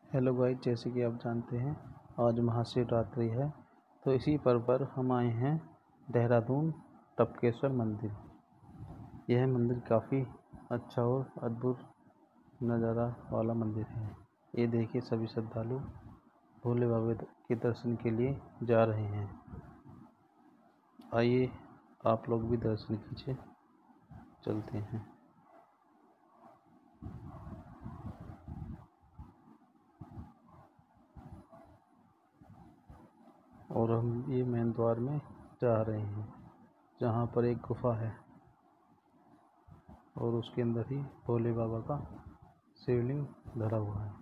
Hello guys, जैसे कि आप जानते हैं आज महाशिवरात्रि है। तो इसी पर्व पर हम आए हैं देहरादून टपकेश्वर मंदिर। यह मंदिर काफ़ी अच्छा और अद्भुत नज़ारा वाला मंदिर है। ये देखिए, सभी श्रद्धालु भोले बाबा के दर्शन के लिए जा रहे हैं। आइए आप लोग भी दर्शन कीजिए, चलते हैं। और हम ये मेन द्वार में जा रहे हैं, जहाँ पर एक गुफा है और उसके अंदर ही भोले बाबा का शिवलिंग धरा हुआ है।